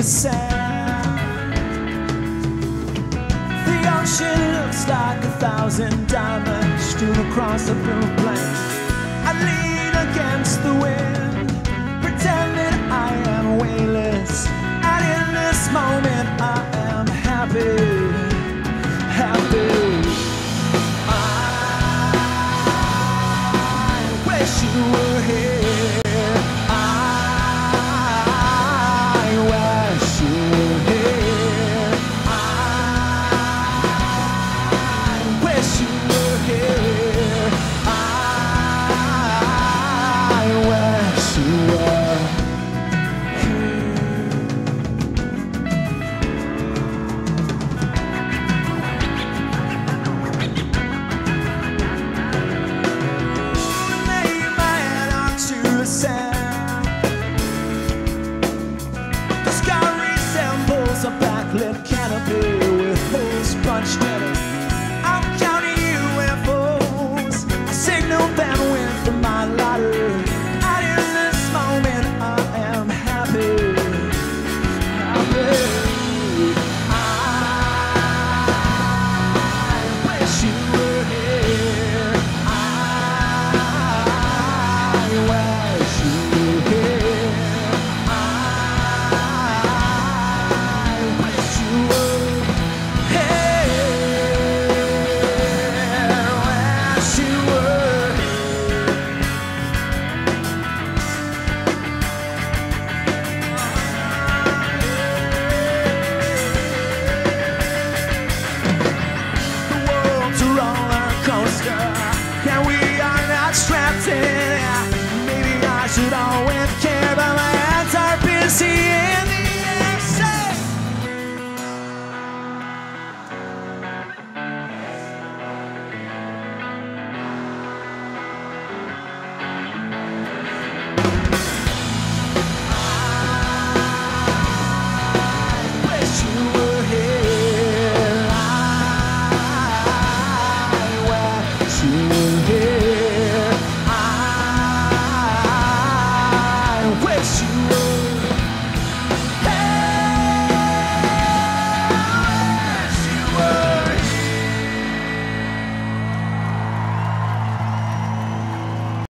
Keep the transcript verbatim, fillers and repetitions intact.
the sand. The ocean looks like a thousand diamonds strewn across a blue plain. I lean against the wind, pretending I am weightless, and in this moment I am happy, happy. I wish you were here. The sky resembles a backlit canopy.